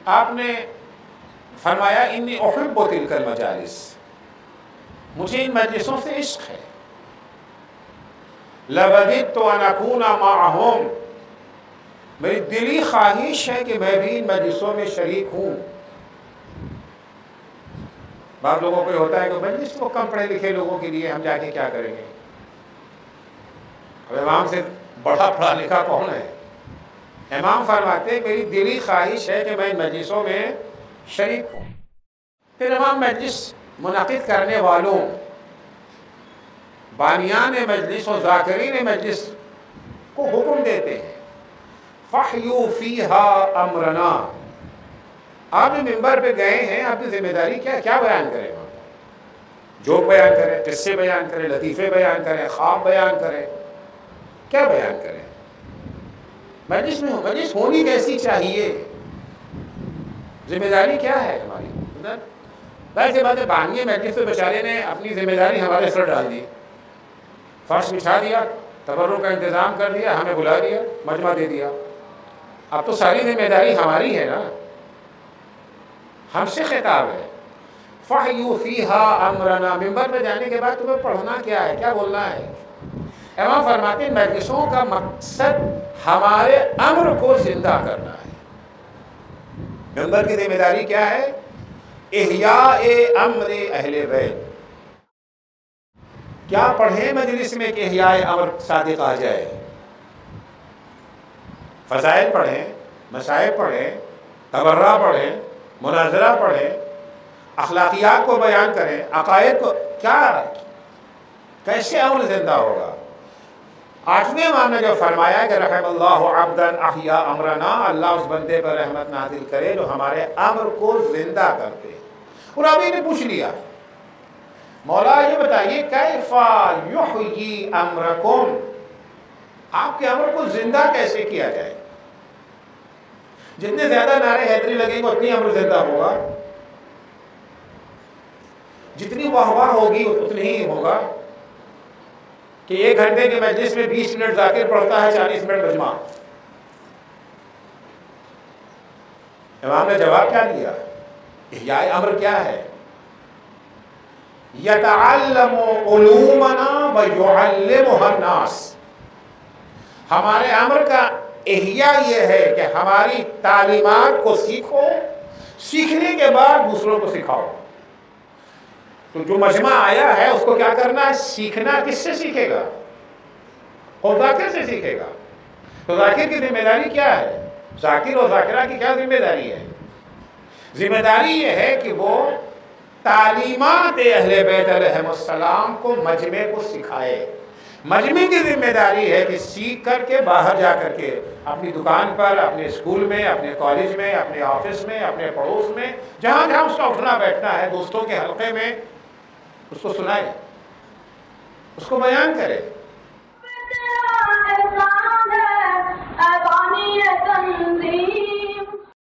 آپ نے فرمایا انی احب تلک المجالس، مجھے ان مجلسوں سے عشق ہے. لوددت ان اکون معہم، میری دلی خواہش ہے کہ میں بھی ان مجلسوں میں شریک ہوں. بعض لوگوں کو ہوتا ہے کہ مجلس کو کم پڑھے لکھے لوگوں کے لیے ہم جا کے کیا کریں گے. اب امام سے بڑا پڑھا لکھا کون ہے؟ امام فرماتے میری دلی خواہش ہے کہ میں ان مجلسوں میں شریک ہوں. پھر امام مجلس منعقد کرنے والوں، بانیان مجلس و ذاکرین مجلس کو حکم دیتے ہیں فَحْيُوا فِيهَا أَمْرَنَا. آپ ممبر پہ گئے ہیں، آپ کی ذمہ داری کیا بیان کریں؟ جوک بیان کریں، قصے بیان کریں، لطیفے بیان کریں، خواب بیان کریں، کیا بیان کریں؟ مجلس میں مجلس ہونی کیسی چاہیے؟ ذمہ داری کیا ہے ہماری؟ ویسے بات ہے بانیے مجلس پہ بیچارے نے اپنی ذمہ داری ہمارے سر ڈال دی، فرش بچھا دیا، تبرک کا انتظام کر دیا، ہمیں بلا دیا، مجمع دے دیا. اب تو ساری ذمہ داری ہماری ہے نا، ہم سے خطاب ہے. فَحْيُوا فِيهَا أَمْرَنَا. ممبر پہ جانے کے بعد تمہیں پڑھنا کیا ہے، کیا بولنا ہے؟ امام فرماتے ہیں مجلسوں کا مقصد ہمارے امر کو زندہ کرنا ہے. ممبر کی ذمہ داری کیا ہے؟ احیاء امر اہل بیت. کیا پڑھیں مجلس میں کہ احیاء امر صادق آ جائے؟ فضائل پڑھیں، مسائل پڑھیں، تبرہ پڑھیں، مناظرہ پڑھیں، اخلاقیات کو بیان کریں، عقائد کو. کیا کیسے امر زندہ ہوگا؟ 8ویں امام نے جو فرمایا کہ رحم اللہ عبدا احیا امرنا، اللہ اس بندے پر رحمت نازل کرے جو ہمارے امر کو زندہ کرتے. اور ابھی نے پوچھ لیا مولا یہ بتائیے کیف یحیی امرکم، آپ کے امر کو زندہ کیسے کیا جائے؟ جتنے زیادہ نعرے حیدری لگیں گے اتنی امر زندہ ہوگا، جتنی واہ واہ ہوگی اتنی ہی ہوگا. کہ 1 گھنٹے کے مجلس میں 20 منٹ ذاکر پڑھتا ہے، 40 منٹ مجمع. امام نے جواب کیا دیا؟ احیاء امر کیا ہے؟ یتعلم علومنا ویعلمها الناس. ہمارے امر کا احیاء یہ ہے کہ ہماری تعلیمات کو سیکھو، سیکھنے کے بعد دوسروں کو سکھاؤ. تو جو مجمع آیا ہے اس کو کیا کرنا ہے؟ سیکھنا. کس سے سیکھے گا؟ خود ذاکر سے سیکھے گا. تو ذاکر کی ذمہ داری کیا ہے؟ ذاکر اور ذاکرہ کی کیا ذمہ داری ہے؟ ذمہ داری یہ ہے کہ وہ تعلیمات اہل بیت علیہ السلام کو مجمع کو سکھائے. مجمع کی ذمہ داری ہے کہ سیکھ کر کے باہر جا کر کے اپنی دکان پر، اپنے اسکول میں، اپنے کالج میں، اپنے آفس میں، اپنے پڑوس میں، جہاں جہاں اس کا اٹھنا بیٹھنا ہے، دوستوں کے حلقے میں اس کو سنائے، اس کو بیان کرے.